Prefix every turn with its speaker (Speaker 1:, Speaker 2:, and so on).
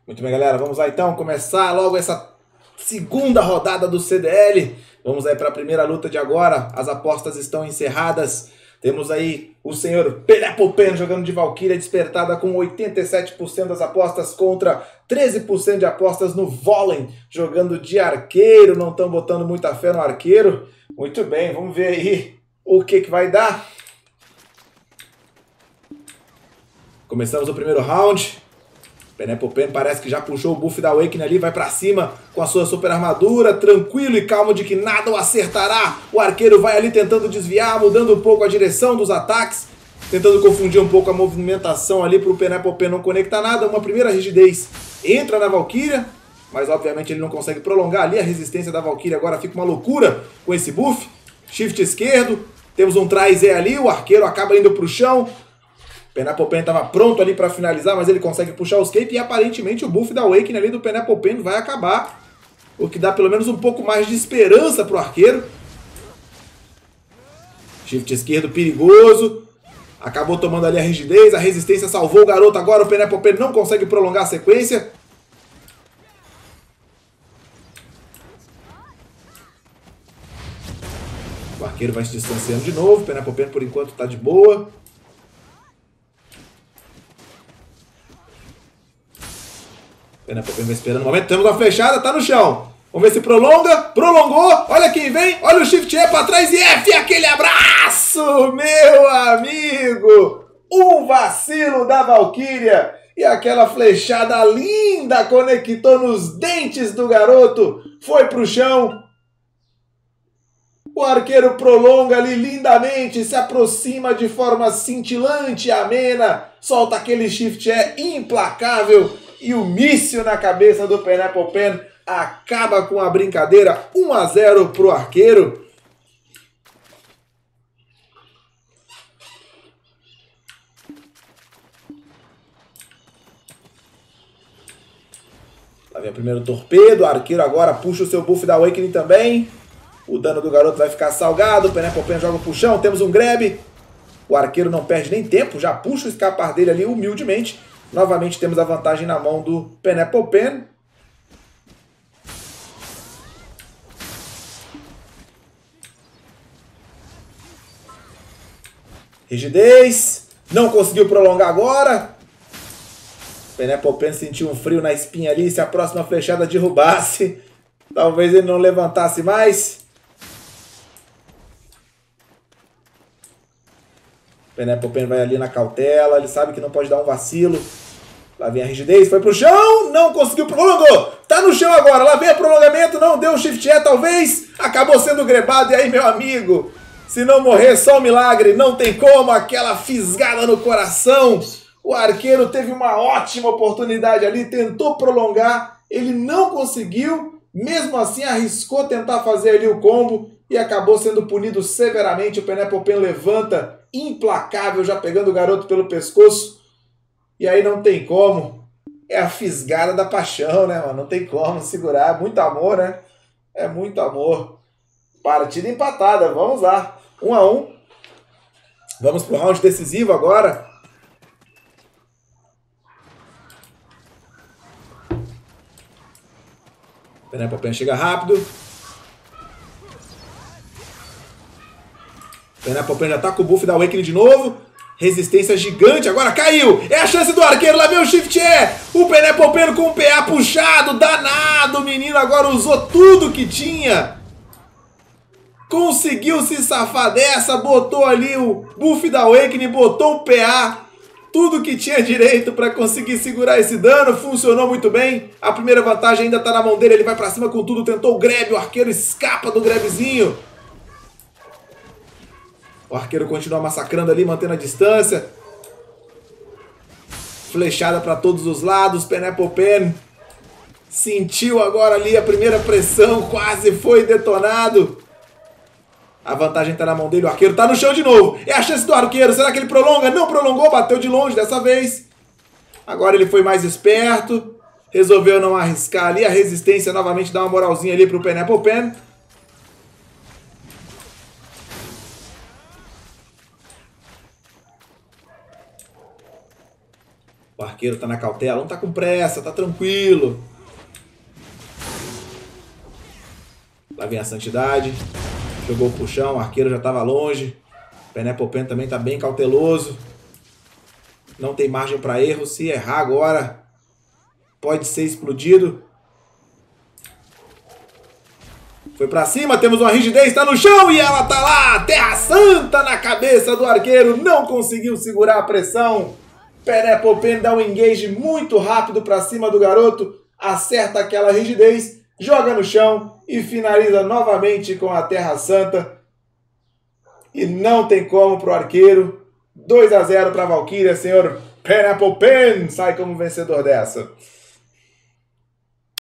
Speaker 1: Muito bem, galera. Vamos lá então começar logo essa segunda rodada do CDL. Vamos aí para a primeira luta de agora. As apostas estão encerradas. Temos aí o senhor Pineapple Pen jogando de Valkyria despertada com 87% das apostas contra 13% de apostas no Volen jogando de arqueiro. Não estão botando muita fé no arqueiro. Muito bem, vamos ver aí o que vai dar. Começamos o primeiro round. Pineapple Pen parece que já puxou o buff da Awakening ali, vai pra cima com a sua super armadura, tranquilo e calmo de que nada o acertará. O arqueiro vai ali tentando desviar, mudando um pouco a direção dos ataques, tentando confundir um pouco a movimentação ali para o Pineapple Pen não conectar nada. Uma primeira rigidez entra na Valkyria, mas obviamente ele não consegue prolongar ali a resistência da Valkyria. Agora fica uma loucura com esse buff. Shift esquerdo, temos um try-Z ali, o arqueiro acaba indo pro chão. Pineapple Pen estava pronto ali para finalizar, mas ele consegue puxar o escape e aparentemente o buff da Awakening ali do Pineapple Pen vai acabar. O que dá pelo menos um pouco mais de esperança para o arqueiro. Shift esquerdo perigoso. Acabou tomando ali a rigidez, a resistência salvou o garoto. Agora o Pineapple Pen não consegue prolongar a sequência. O arqueiro vai se distanciando de novo. O Pineapple Pen por enquanto está de boa. Pineapple Pen vai esperando o momento. Temos uma flechada, tá no chão. Vamos ver se prolonga. Prolongou. Olha quem vem. Olha o Shift E para trás e F. Aquele abraço, meu amigo. Um vacilo da Valkyria. E aquela flechada linda conectou nos dentes do garoto. Foi pro chão. O arqueiro prolonga ali lindamente. Se aproxima de forma cintilante e amena. Solta aquele Shift E implacável. E o míssil na cabeça do Pineapple Pen acaba com a brincadeira. 1-0 para o arqueiro. Lá vem o primeiro torpedo. O arqueiro agora puxa o seu buff da Awakening também. O dano do garoto vai ficar salgado. O Pineapple Pen joga pro chão. Temos um grab. O arqueiro não perde nem tempo. Já puxa o escapar dele ali humildemente. Novamente temos a vantagem na mão do Pineapple Pen. Rigidez. Não conseguiu prolongar agora. Pineapple Pen sentiu um frio na espinha ali. Se a próxima flechada derrubasse, talvez ele não levantasse mais. Pineapple Pen vai ali na cautela. Ele sabe que não pode dar um vacilo. Lá vem a rigidez, foi pro chão, não conseguiu, prolongou, tá no chão agora, lá vem o prolongamento, não deu o Shift E talvez, acabou sendo grebado, e aí meu amigo, se não morrer só um milagre, não tem como, aquela fisgada no coração, o arqueiro teve uma ótima oportunidade ali, tentou prolongar, ele não conseguiu, mesmo assim arriscou tentar fazer ali o combo, e acabou sendo punido severamente. O Pineapple Pen levanta, implacável, já pegando o garoto pelo pescoço. E aí não tem como. É a fisgada da paixão, né, mano? Não tem como segurar. Muito amor, né? É muito amor. Partida empatada. Vamos lá. 1-1. Vamos pro round decisivo agora. Pineapple Pen chega rápido. Pineapple Pen já tá com o buff da Awakening de novo. Resistência gigante, agora caiu! É a chance do arqueiro, lá vem o Shift E! O Pineapple Pen com o PA puxado, danado! O menino agora usou tudo que tinha! Conseguiu se safar dessa, botou ali o buff da Awakening, botou o PA, tudo que tinha direito para conseguir segurar esse dano, funcionou muito bem. A primeira vantagem ainda tá na mão dele, ele vai pra cima com tudo, tentou o grab, o arqueiro escapa do grabzinho. O arqueiro continua massacrando ali, mantendo a distância. Flechada para todos os lados. Pineapple Pen sentiu agora ali a primeira pressão. Quase foi detonado. A vantagem está na mão dele. O arqueiro está no chão de novo. É a chance do arqueiro. Será que ele prolonga? Não prolongou. Bateu de longe dessa vez. Agora ele foi mais esperto. Resolveu não arriscar ali. A resistência novamente dá uma moralzinha ali para o Pineapple Pen. O arqueiro tá na cautela, não tá com pressa, tá tranquilo. Lá vem a Santidade. Jogou o puxão, o arqueiro já tava longe. Pineapple Pen também tá bem cauteloso. Não tem margem para erro. Se errar agora, pode ser explodido. Foi para cima, temos uma rigidez, tá no chão e ela tá lá. Terra Santa na cabeça do arqueiro. Não conseguiu segurar a pressão. Pineapple Pen dá um engage muito rápido para cima do garoto. Acerta aquela rigidez, joga no chão e finaliza novamente com a Terra Santa. E não tem como pro arqueiro. 2 a 0 para a Valkyria, senhor Pineapple Pen sai como vencedor dessa.